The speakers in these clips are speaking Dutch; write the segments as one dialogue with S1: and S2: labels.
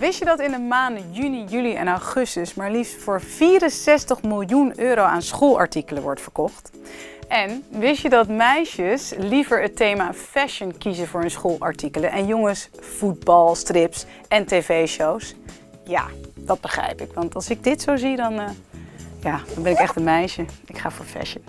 S1: Wist je dat in de maanden juni, juli en augustus maar liefst voor 64 miljoen euro aan schoolartikelen wordt verkocht? En wist je dat meisjes liever het thema fashion kiezen voor hun schoolartikelen en jongens voetbal, strips en tv-shows? Ja, dat begrijp ik, want als ik dit zo zie dan ben ik echt een meisje. Ik ga voor fashion.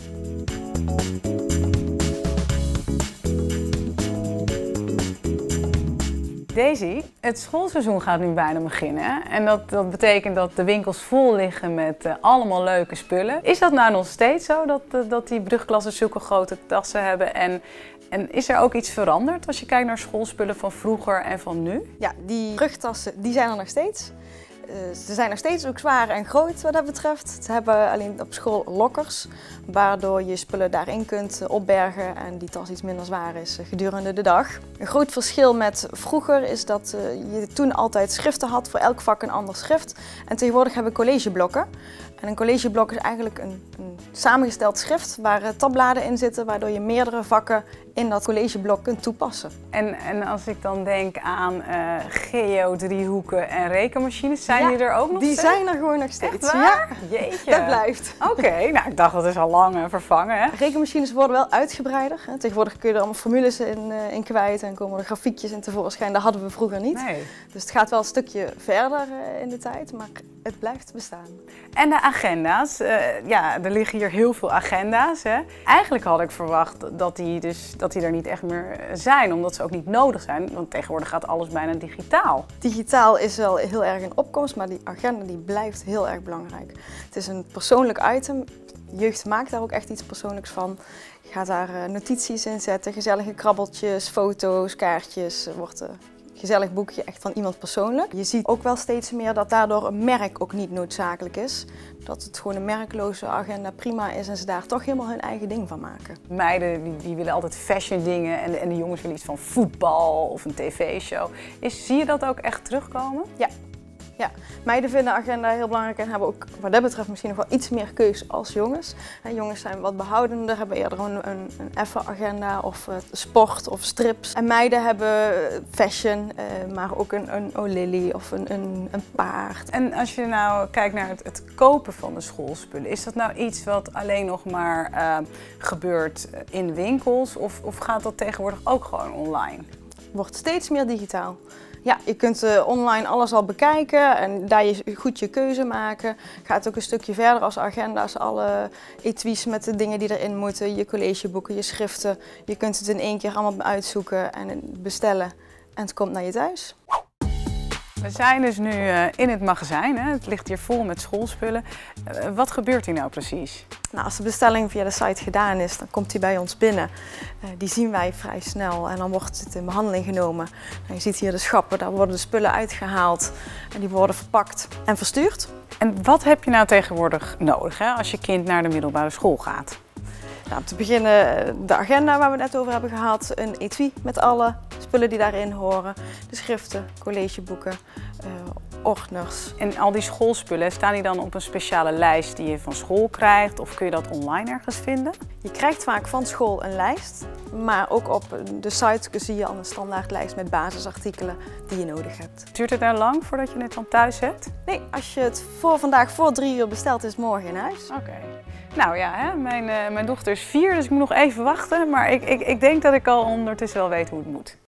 S1: Daisy, het schoolseizoen gaat nu bijna beginnen en dat betekent dat de winkels vol liggen met allemaal leuke spullen. Is dat nou nog steeds zo dat die brugklassen zulke grote tassen hebben en is er ook iets veranderd als je kijkt naar schoolspullen van vroeger en van nu?
S2: Ja, die brugtassen die zijn er nog steeds. Ze zijn nog steeds ook zwaar en groot wat dat betreft. Ze hebben alleen op school lokkers, waardoor je spullen daarin kunt opbergen en die tas iets minder zwaar is gedurende de dag. Een groot verschil met vroeger is dat je toen altijd schriften had, voor elk vak een ander schrift. En tegenwoordig hebben we collegeblokken. En een collegeblok is eigenlijk een samengesteld schrift waar tabbladen in zitten, waardoor je meerdere vakken in dat collegeblok kunt toepassen.
S1: En als ik dan denk aan geodriehoeken en rekenmachines, zijn die er ook nog
S2: die
S1: steeds?
S2: Die zijn er gewoon nog steeds.
S1: Echt waar?
S2: Ja,
S1: jeetje.
S2: Dat blijft.
S1: Oké, nou ik dacht dat is al lang vervangen. Hè?
S2: Rekenmachines worden wel uitgebreider. Tegenwoordig kun je er allemaal formules in kwijt en komen er grafiekjes in tevoorschijn. Dat hadden we vroeger niet.
S1: Nee.
S2: Dus het gaat wel een stukje verder in de tijd, maar het blijft bestaan.
S1: En de agenda's. Er liggen hier heel veel agenda's. Hè? Eigenlijk had ik verwacht dat die er niet echt meer zijn, omdat ze ook niet nodig zijn. Want tegenwoordig gaat alles bijna digitaal.
S2: Digitaal is wel heel erg in opkomst, maar die agenda die blijft heel erg belangrijk. Het is een persoonlijk item. Jeugd maakt daar ook echt iets persoonlijks van. Je gaat daar notities in zetten, gezellige krabbeltjes, foto's, kaartjes. Wordt een gezellig boekje echt van iemand persoonlijk. Je ziet ook wel steeds meer dat daardoor een merk ook niet noodzakelijk is. Dat het gewoon een merkloze agenda prima is en ze daar toch helemaal hun eigen ding van maken.
S1: Meiden die willen altijd fashion dingen en de jongens willen iets van voetbal of een tv-show. Zie je dat ook echt terugkomen?
S2: Ja, meiden vinden agenda heel belangrijk en hebben ook wat dat betreft misschien nog wel iets meer keus als jongens. Jongens zijn wat behoudender, hebben eerder een effen agenda of sport of strips. En meiden hebben fashion, maar ook een O'Lily of een paard.
S1: En als je nou kijkt naar het kopen van de schoolspullen, is dat nou iets wat alleen nog maar gebeurt in winkels of gaat dat tegenwoordig ook gewoon online?
S2: Wordt steeds meer digitaal. Ja, je kunt online alles al bekijken en daar goed je keuze maken. Gaat ook een stukje verder als agenda's, alle etuis met de dingen die erin moeten, je collegeboeken, je schriften. Je kunt het in één keer allemaal uitzoeken en bestellen en het komt naar je thuis.
S1: We zijn dus nu in het magazijn, hè? Het ligt hier vol met schoolspullen. Wat gebeurt hier nou precies?
S2: Nou, als de bestelling via de site gedaan is, dan komt die bij ons binnen. Die zien wij vrij snel en dan wordt het in behandeling genomen. Je ziet hier de schappen, daar worden de spullen uitgehaald en die worden verpakt en verstuurd.
S1: En wat heb je nou tegenwoordig nodig als je kind naar de middelbare school gaat?
S2: Nou, om te beginnen de agenda waar we het net over hebben gehad, een etui met alle spullen die daarin horen, de schriften, collegeboeken, ordners.
S1: En al die schoolspullen, staan die dan op een speciale lijst die je van school krijgt of kun je dat online ergens vinden?
S2: Je krijgt vaak van school een lijst, maar ook op de site zie je al een standaardlijst met basisartikelen die je nodig hebt.
S1: Duurt het nou lang voordat je het dan thuis hebt?
S2: Nee, als je het vandaag voor 3 uur bestelt, is het morgen in huis.
S1: Oké. Nou ja, mijn dochter is 4, dus ik moet nog even wachten, maar ik denk dat ik al ondertussen wel weet hoe het moet.